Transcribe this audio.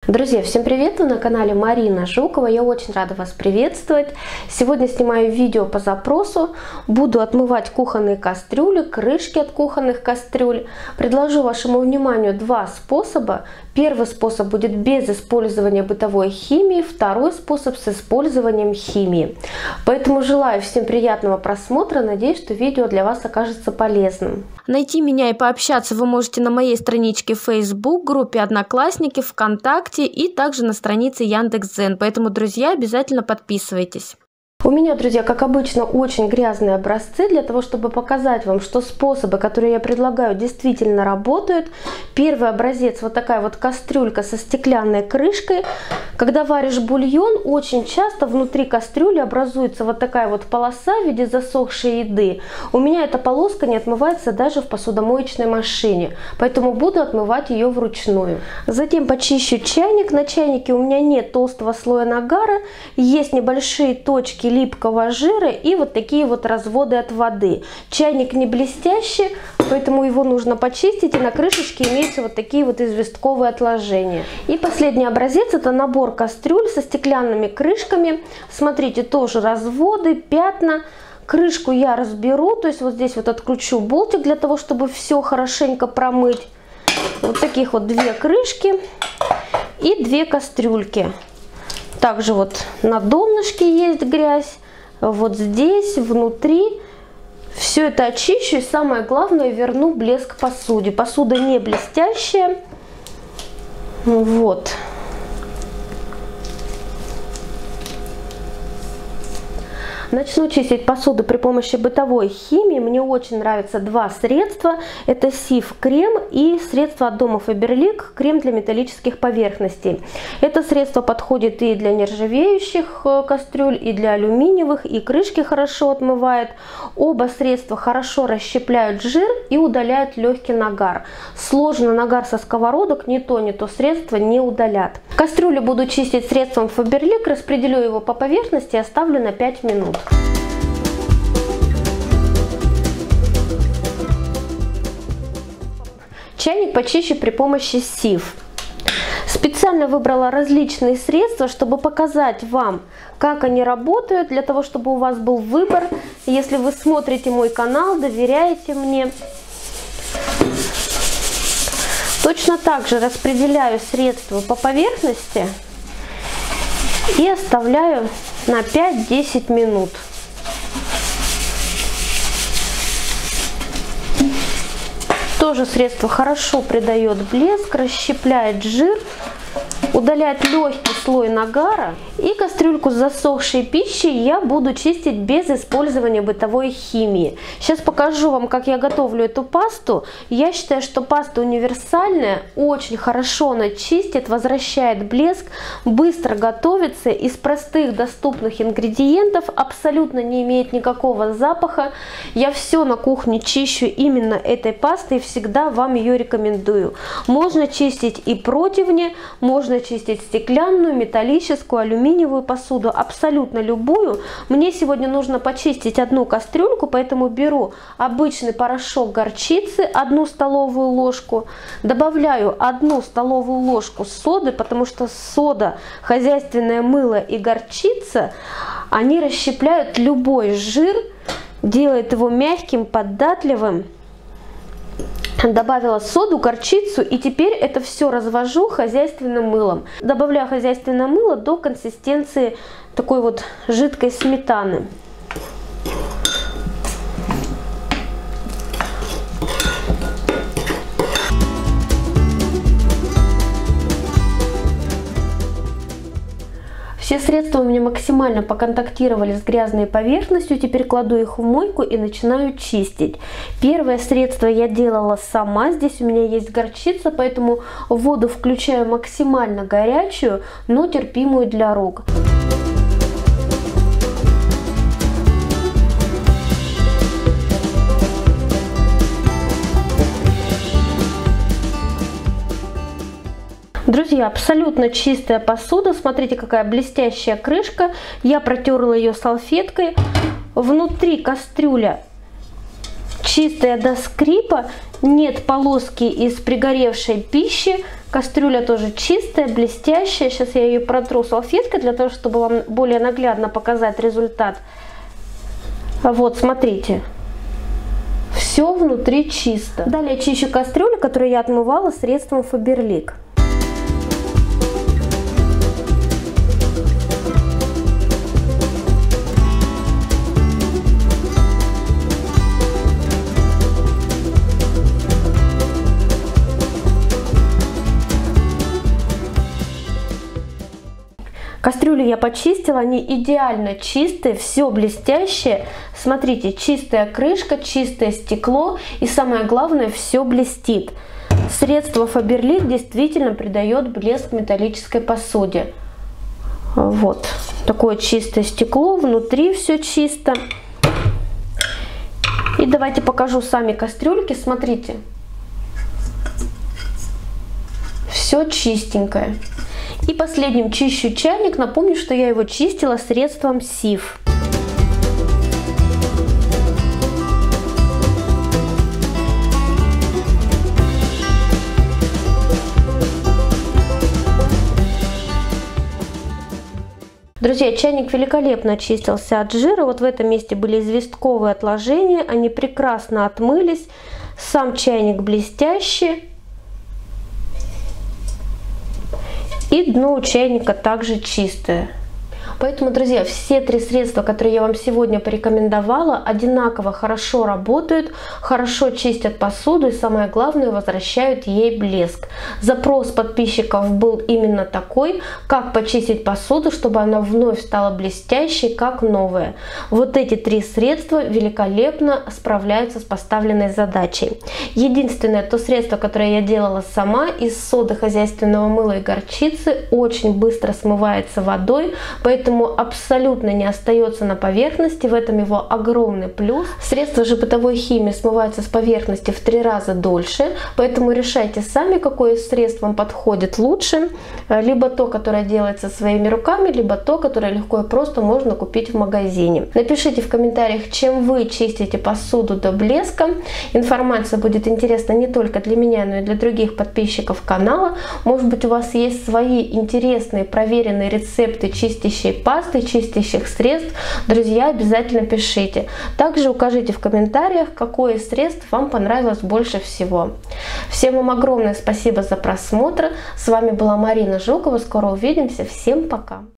Друзья, всем привет! Вы на канале Марина Жукова. Я очень рада вас приветствовать. Сегодня снимаю видео по запросу. Буду отмывать кухонные кастрюли, крышки от кухонных кастрюль. Предложу вашему вниманию два способа. Первый способ будет без использования бытовой химии, второй способ с использованием химии. Поэтому желаю всем приятного просмотра. Надеюсь, что видео для вас окажется полезным. Найти меня и пообщаться вы можете на моей страничке в Facebook, группе Одноклассники, ВКонтакте и также на странице Яндекс.Дзен. Поэтому, друзья, обязательно подписывайтесь. У меня, друзья, как обычно, очень грязные образцы для того, чтобы показать вам, что способы, которые я предлагаю, действительно работают. Первый образец — вот такая вот кастрюлька со стеклянной крышкой. Когда варишь бульон, очень часто внутри кастрюли образуется вот такая вот полоса в виде засохшей еды. У меня эта полоска не отмывается даже в посудомоечной машине, поэтому буду отмывать ее вручную. Затем почищу чайник. На чайнике у меня нет толстого слоя нагара, есть небольшие точки липкого жира и вот такие вот разводы от воды. Чайник не блестящий, поэтому его нужно почистить, и на крышечке имеются вот такие вот известковые отложения. И последний образец — это набор кастрюль со стеклянными крышками. Смотрите, тоже разводы, пятна. Крышку я разберу, то есть вот здесь вот откручу болтик для того, чтобы все хорошенько промыть. Вот таких вот две крышки и две кастрюльки. Также вот на донышке есть грязь, вот здесь, внутри. Все это очищу и, самое главное, верну блеск посуде. Посуда не блестящая. Вот. Начну чистить посуду при помощи бытовой химии. Мне очень нравятся два средства. Это Сиф крем и средство от дома Фаберлик, крем для металлических поверхностей. Это средство подходит и для нержавеющих кастрюль, и для алюминиевых, и крышки хорошо отмывает. Оба средства хорошо расщепляют жир и удаляют легкий нагар. Сложно нагар со сковородок ни то средство не удалят. Кастрюлю буду чистить средством Фаберлик, распределю его по поверхности и оставлю на 5 минут. Чайник почищу при помощи Сиф. Специально выбрала различные средства, чтобы показать вам, как они работают, для того, чтобы у вас был выбор. Если вы смотрите мой канал, доверяете мне. Точно так же распределяю средства по поверхности и оставляю на 5-10 минут. Тоже средство хорошо придает блеск, расщепляет жир, удаляет легкий слой нагара. И кастрюльку с засохшей пищей я буду чистить без использования бытовой химии. Сейчас покажу вам, как я готовлю эту пасту. Я считаю, что паста универсальная, очень хорошо она чистит, возвращает блеск, быстро готовится, из простых доступных ингредиентов, абсолютно не имеет никакого запаха. Я все на кухне чищу именно этой пастой и всегда вам ее рекомендую. Можно чистить и противни, можно чистить стеклянную, металлическую, алюминиевую посуду, абсолютно любую. Мне сегодня нужно почистить одну кастрюльку, поэтому беру обычный порошок горчицы, 1 столовую ложку, добавляю 1 столовую ложку соды, потому что сода, хозяйственное мыло и горчица, они расщепляют любой жир, делают его мягким, податливым. Добавила соду, горчицу, и теперь это все развожу хозяйственным мылом. Добавляю хозяйственное мыло до консистенции такой вот жидкой сметаны. Все средства у меня максимально поконтактировали с грязной поверхностью. Теперь кладу их в мойку и начинаю чистить. Первое средство я делала сама. Здесь у меня есть горчица, поэтому воду включаю максимально горячую, но терпимую для рук. Друзья, абсолютно чистая посуда. Смотрите, какая блестящая крышка. Я протерла ее салфеткой. Внутри кастрюля чистая до скрипа, нет полоски из пригоревшей пищи, Кастрюля тоже чистая, блестящая. Сейчас я ее протру салфеткой для того, чтобы вам более наглядно показать результат. Вот, смотрите. Все внутри чисто. Далее чищу кастрюлю, которую я отмывала средством Faberlic. Кастрюли я почистила, они идеально чистые, все блестящее. Смотрите, чистая крышка, чистое стекло и самое главное, все блестит. Средство Faberlic действительно придает блеск металлической посуде. Вот такое чистое стекло, внутри все чисто. И давайте покажу сами кастрюльки, смотрите. Все чистенькое. И последним чищу чайник. Напомню, что я его чистила средством Сиф. Друзья, чайник великолепно очистился от жира. Вот в этом месте были известковые отложения. Они прекрасно отмылись. Сам чайник блестящий. И дно у чайника также чистое. Поэтому, друзья, все три средства, которые я вам сегодня порекомендовала, одинаково хорошо работают, хорошо чистят посуду и, самое главное, возвращают ей блеск. Запрос подписчиков был именно такой, как почистить посуду, чтобы она вновь стала блестящей, как новая. Вот эти три средства великолепно справляются с поставленной задачей. Единственное, то средство, которое я делала сама из соды хозяйственного мыла и горчицы, очень быстро смывается водой, поэтому абсолютно не остается на поверхности, в этом его огромный плюс. Средство же бытовой химии смывается с поверхности в 3 раза дольше, поэтому решайте сами, какое средство вам подходит лучше, либо то, которое делается своими руками, либо то, которое легко и просто можно купить в магазине. Напишите в комментариях, чем вы чистите посуду до блеска. Информация будет интересна не только для меня, но и для других подписчиков канала. Может быть, у вас есть свои интересные проверенные рецепты чистящей пасты, чистящих средств. Друзья, обязательно пишите. Также укажите в комментариях, какое из средств вам понравилось больше всего. Всем вам огромное спасибо за просмотр. С вами была Марина Жукова. Скоро увидимся. Всем пока.